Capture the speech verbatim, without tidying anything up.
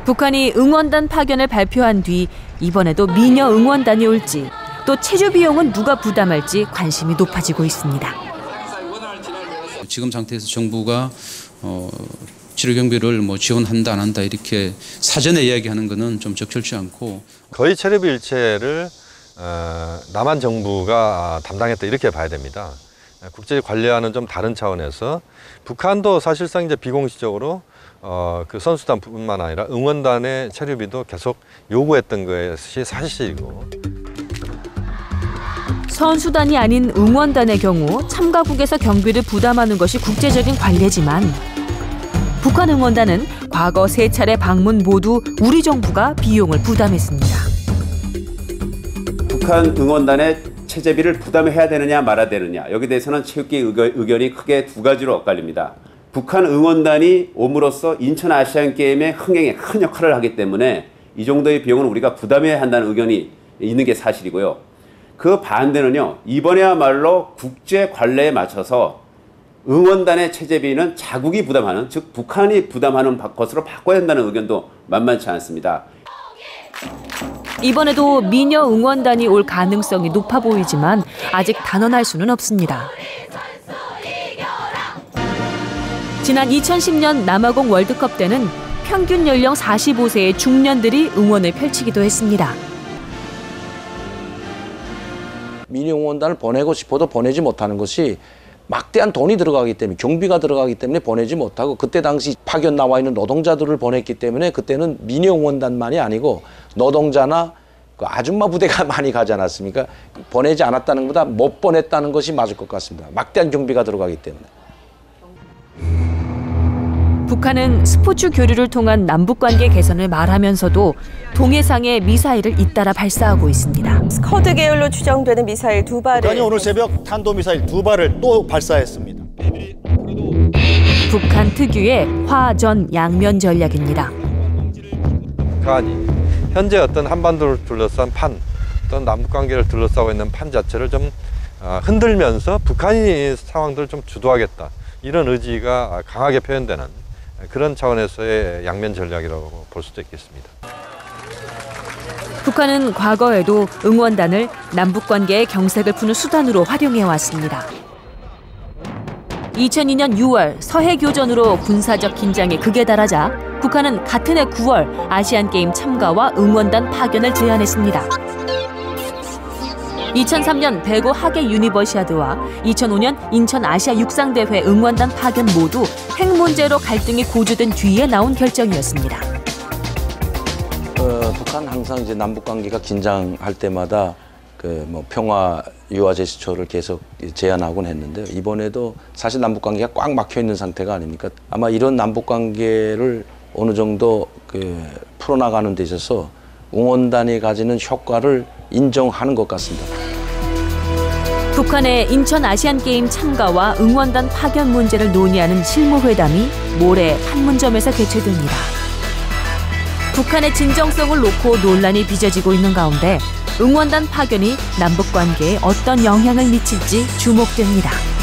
북한이 응원단 파견을 발표한 뒤 이번에도 미녀 응원단이 올지 또 체류 비용은 누가 부담할지 관심이 높아지고 있습니다. 지금 상태에서 정부가 어, 치료 경비를 뭐 지원한다 안 한다 이렇게 사전에 이야기하는 것은 좀 적절치 않고 거의 체류비 일체를 어, 남한 정부가 담당했다 이렇게 봐야 됩니다. 국제 관리와는 좀 다른 차원에서 북한도 사실상 이제 비공식적으로 어, 그 선수단뿐만 아니라 응원단의 체류비도 계속 요구했던 것이 사실이고. 선수단이 아닌 응원단의 경우 참가국에서 경비를 부담하는 것이 국제적인 관례지만 북한 응원단은 과거 세 차례 방문 모두 우리 정부가 비용을 부담했습니다. 북한 응원단의 체제비를 부담해야 되느냐 말아야 되느냐 여기에 대해서는 체육계 의견이 크게 두 가지로 엇갈립니다. 북한 응원단이 옴으로써 인천 아시안게임의 흥행에 큰 역할을 하기 때문에 이 정도의 비용은 우리가 부담해야 한다는 의견이 있는 게 사실이고요. 그 반대는요. 이번에야말로 국제 관례에 맞춰서 응원단의 체제비는 자국이 부담하는, 즉 북한이 부담하는 것으로 바꿔야 한다는 의견도 만만치 않습니다. 이번에도 미녀 응원단이 올 가능성이 높아 보이지만 아직 단언할 수는 없습니다. 지난 이천십 년 남아공 월드컵 때는 평균 연령 사십오 세의 중년들이 응원을 펼치기도 했습니다. 미녀 응원단을 보내고 싶어도 보내지 못하는 것이 막대한 돈이 들어가기 때문에 경비가 들어가기 때문에 보내지 못하고 그때 당시 파견 나와 있는 노동자들을 보냈기 때문에 그때는 미녀 응원단만이 아니고 노동자나 그 아줌마 부대가 많이 가지 않았습니까? 보내지 않았다는 것보다 못 보냈다는 것이 맞을 것 같습니다. 막대한 경비가 들어가기 때문에. 북한은 스포츠 교류를 통한 남북관계 개선을 말하면서도 동해상에 미사일을 잇따라 발사하고 있습니다. 스커드 계열로 추정되는 미사일 두 발을 북한이 오늘 새벽 탄도미사일 두 발을 또 발사했습니다. 북한 특유의 화전 양면 전략입니다. 북한이 현재 어떤 한반도를 둘러싼 판, 어떤 남북관계를 둘러싸고 있는 판 자체를 좀 흔들면서 북한이 상황들을 좀 주도하겠다. 이런 의지가 강하게 표현되는 그런 차원에서의 양면 전략이라고 볼 수도 있겠습니다. 북한은 과거에도 응원단을 남북관계의 경색을 푸는 수단으로 활용해왔습니다. 이천이 년 유월 서해교전으로 군사적 긴장이 극에 달하자 북한은 같은 해 구월 아시안게임 참가와 응원단 파견을 제안했습니다. 이천삼 년 대구 하계 유니버시아드와 이천오 년 인천 아시아 육상대회 응원단 파견 모두 핵 문제로 갈등이 고조된 뒤에 나온 결정이었습니다. 어, 북한 항상 이제 남북 관계가 긴장할 때마다 그 뭐 평화 유화 제스처를 계속 제안하곤 했는데요. 이번에도 사실 남북 관계가 꽉 막혀 있는 상태가 아닙니까? 아마 이런 남북 관계를 어느 정도 그 풀어나가는 데 있어서 응원단이 가지는 효과를 인정하는 것 같습니다. 북한의 인천 아시안게임 참가와 응원단 파견 문제를 논의하는 실무회담이 모레 판문점에서 개최됩니다. 북한의 진정성을 놓고 논란이 빚어지고 있는 가운데 응원단 파견이 남북관계에 어떤 영향을 미칠지 주목됩니다.